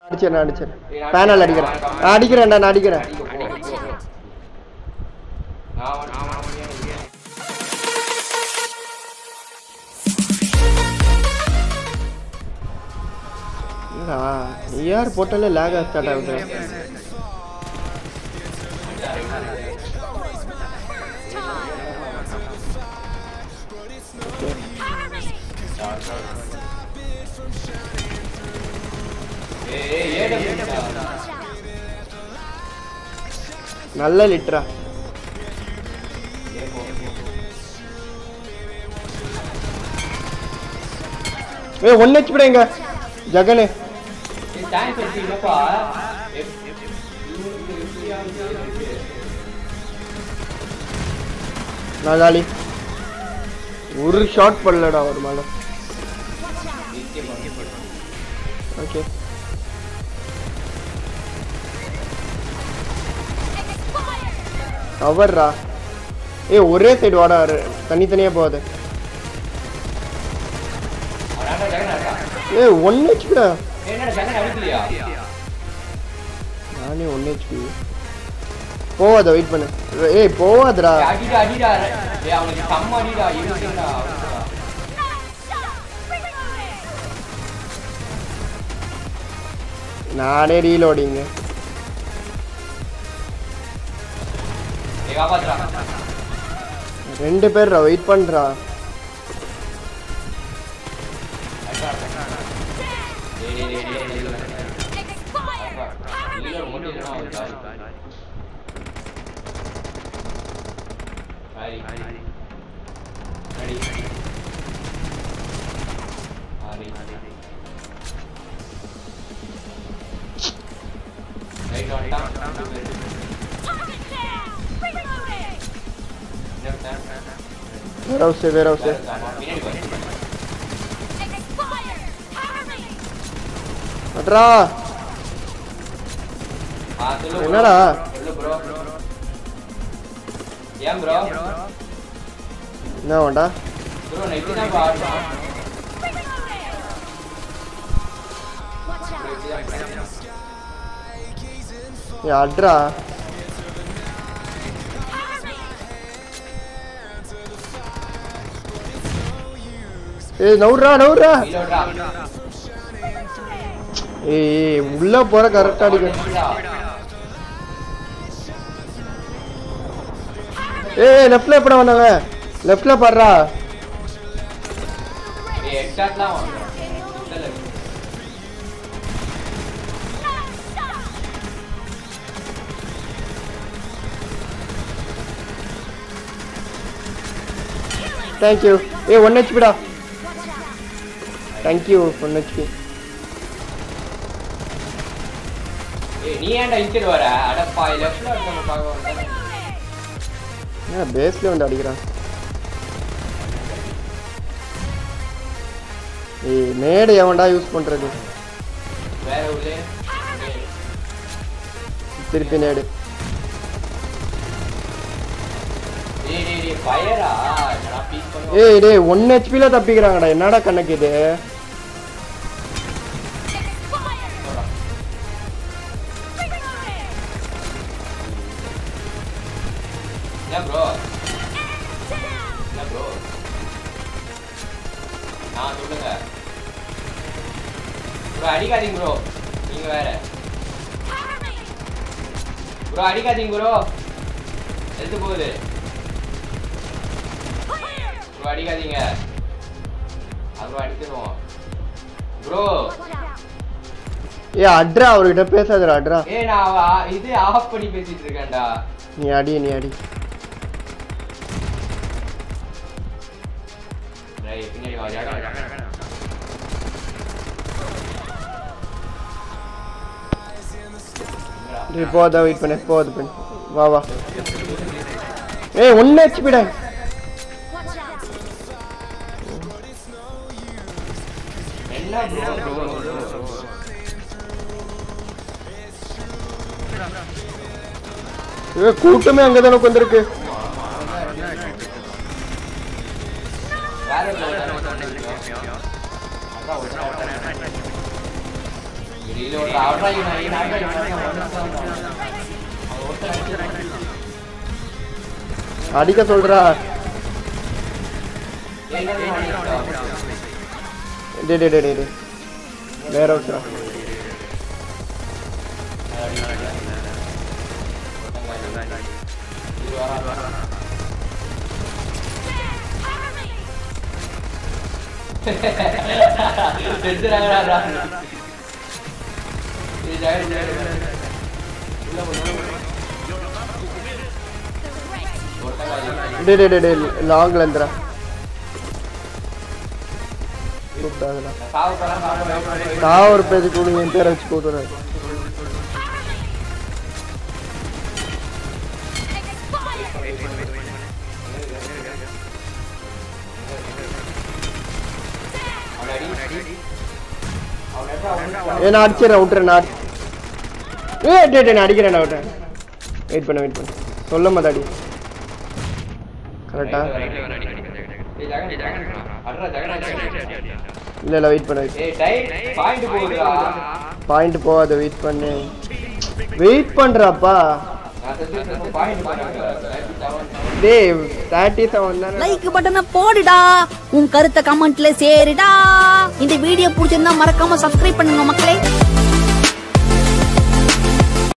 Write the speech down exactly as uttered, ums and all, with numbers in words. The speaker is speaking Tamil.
அடிச்சேன் நான் அடிச்சேன் பேனல் அடிக்கிறேன் நான் அடிக்கிறேன்டா நான் அடிக்கிறேன் யார் போட்டாலே லேக் ஸ்டார்ட் ஆகுது நல்ல லிட்டரா ஏ ஒன் ஹெச்பி எங்க ஜகனே நாகாலி ஒரு ஷாட் பண்ணலடா ஒரு மேல ஓகே கவர்ரா ஏ ஒரே சைடு வாடா தனித்தனியா போகாது ஏ ஒன் ஹெச்பிடா நானே ஒன் ஹெச்பி போவாத வெயிட் பண்ணு ஏய் போவாதடா நானே ரீலோடிங்க ரெண்டு பேர் வெயிட் பண்றா Warehouse warehouse அட்ரா என்னடா ஏன் ப்ரோ என்ன வேண்டா ப்ரோ நைட் தான் பாடுறா ஏ அட்ரா ஏய் நவுறா நவுறா ஏய் உள்ள போற கரெக்ட்டா அடிக்க ஏய் லெஃப்ட்ல எப்பட வந்தாங்க லெஃப்ட்ல பாறா ஏய் ஹெட்ஷாட்லாம் வந்தா Thank you. Hey, one H P da. Thank you, one H P. Hey, நீ ஏன்டா இன்சைட் வர? அட பாய் லெஃப்ட்ல நம்ம பாக்க வந்தா. நான் பேஸ்ல வந்து அடிக்குறேன். ஏய், நேடு எவன்டா யூஸ் பண்றது? வேற உள்ளே. திருப்பி நேடு. டேய் டேய் டேய் ஃபயரா நான் பீக் பண்ணு. ஏய் டேய் one H P ல தப்பிக்கறாங்கடா. என்னடா கணக்கு இது? என்ன ப்ரோ? என்ன ப்ரோ? நான் சொல்லுங்க. ப்ரோ அடிக்காதீங்க ப்ரோ. நீங்க வேற. ப்ரோ அடிக்காதீங்க ப்ரோ. எடுத்து போகுது. ப்ரோ அடிக்காதீங்க. அங்க அடிச்சிரோம். ப்ரோ. ஏய் அட்ரா அவர்கிட்ட பேசாதடா அட்ரா. ஏய் நான் இது ஆஃப் பண்ணி பேசிட்டு இருக்கேன்டா. நீ அடி நீ அடி. டேய் பின்னாடி வா யாரா. டேய் போடா வெயிட் பண்ணு போடு பண்ணு. வா வா. ஏய் one H P டா. என்ன ப்ரோ ப்ரோ ஏ கூட்டமே அங்க தான உட்கார்ந்திருக்கு. வேற இல்ல ஒரு ஆவறாய் நான் அடிக்க சொல்றா. டே டே டே டே வேற ஒருத்தரா. டே டே டே லாங்ல இந்தரா. சாவு ஒரு பேஜ் கூடுங்க என் பேரை வச்சு கூடுறேன். ஏன்னா அடிச்சிடறேன் விட்டுறேன் நான். ஏ டே டே நான் அடிக்கிறேன் நான் விட்டுறேன். வெயிட் பண்ண வெயிட் பண்ண சொல்ல மாட்டாடி கரெக்டா. இல்ல இல்ல வெயிட் பண்ண. பாயிண்ட் போகாத வெயிட் பண்ணு. வெயிட் பண்றாப்பா. டேய் முப்பத்தி ஏழு தான. லைக் பட்டனை போடுடா. உன் கருத்தை கமெண்ட்ல சேருடா. இந்த வீடியோ பிடிச்சிருந்தா மறக்காம சப்ஸ்கிரைப் பண்ணுங்க மக்களே.